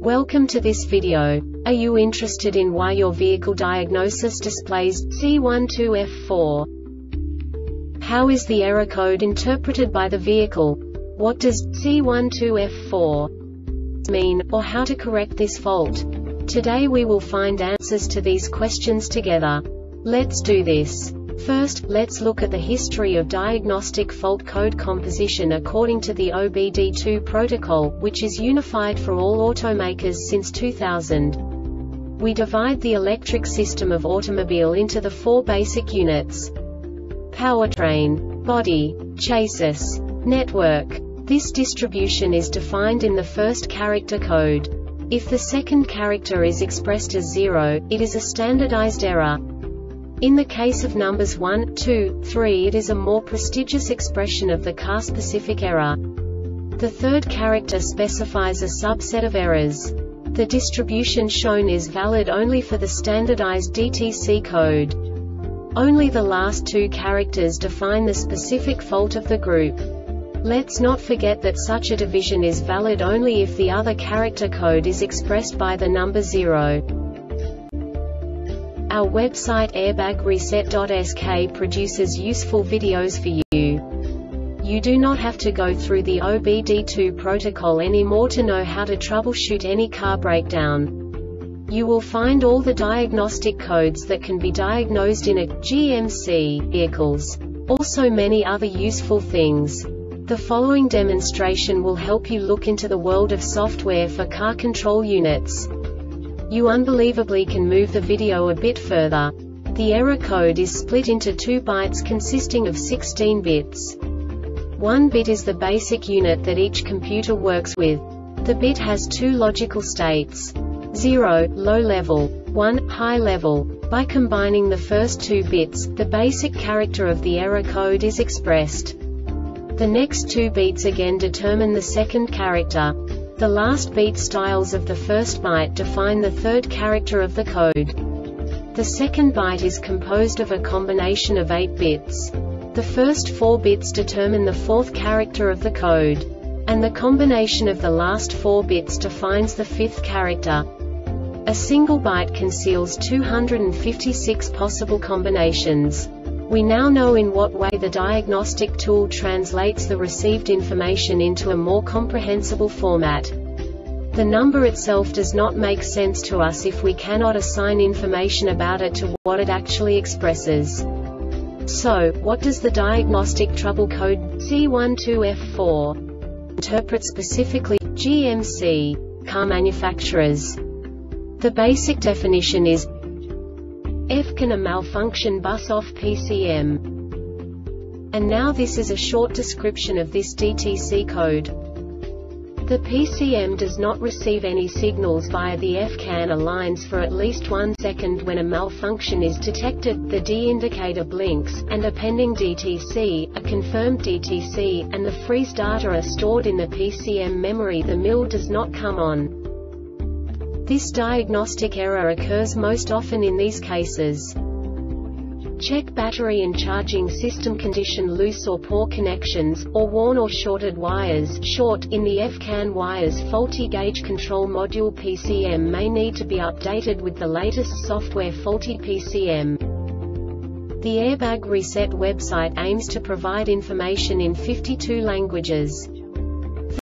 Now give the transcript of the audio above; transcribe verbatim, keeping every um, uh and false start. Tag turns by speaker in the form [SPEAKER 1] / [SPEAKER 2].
[SPEAKER 1] Welcome to this video. Are you interested in why your vehicle diagnosis displays C one two F four? How is the error code interpreted by the vehicle? What does C one two F four mean, or how to correct this fault? Today we will find answers to these questions together. Let's do this. First, let's look at the history of diagnostic fault code composition according to the O B D two protocol, which is unified for all automakers since two thousand. We divide the electric system of automobile into the four basic units: powertrain, body, chassis, network. This distribution is defined in the first character code. If the second character is expressed as zero, it is a standardized error. In the case of numbers one, two, three, it is a more prestigious expression of the car-specific error. The third character specifies a subset of errors. The distribution shown is valid only for the standardized D T C code. Only the last two characters define the specific fault of the group. Let's not forget that such a division is valid only if the other character code is expressed by the number zero. Our website airbag reset dot S K produces useful videos for you. You do not have to go through the O B D two protocol anymore to know how to troubleshoot any car breakdown. You will find all the diagnostic codes that can be diagnosed in a G M C vehicles. Also many other useful things. The following demonstration will help you look into the world of software for car control units. You unbelievably can move the video a bit further. The error code is split into two bytes consisting of sixteen bits. One bit is the basic unit that each computer works with. The bit has two logical states: zero, low level, one, high level. By combining the first two bits, the basic character of the error code is expressed. The next two beats again determine the second character. The last beat styles of the first byte define the third character of the code. The second byte is composed of a combination of eight bits. The first four bits determine the fourth character of the code. And the combination of the last four bits defines the fifth character. A single byte conceals two hundred fifty-six possible combinations. We now know in what way the diagnostic tool translates the received information into a more comprehensible format. The number itself does not make sense to us if we cannot assign information about it to what it actually expresses. So, what does the diagnostic trouble code C one two F four interpret specifically G M C car manufacturers? The basic definition is F can a malfunction bus off P C M. And now this is a short description of this D T C code. The P C M does not receive any signals via the F CAN lines for at least one second. When a malfunction is detected, the D indicator blinks, and a pending D T C, a confirmed D T C, and the freeze data are stored in the P C M memory. The mill does not come on. This diagnostic error occurs most often in these cases: check battery and charging system condition, loose or poor connections, or worn or shorted wires. Short in the F CAN wires, faulty gauge control module P C M may need to be updated with the latest software. Faulty P C M. The Airbag Reset website aims to provide information in fifty-two languages.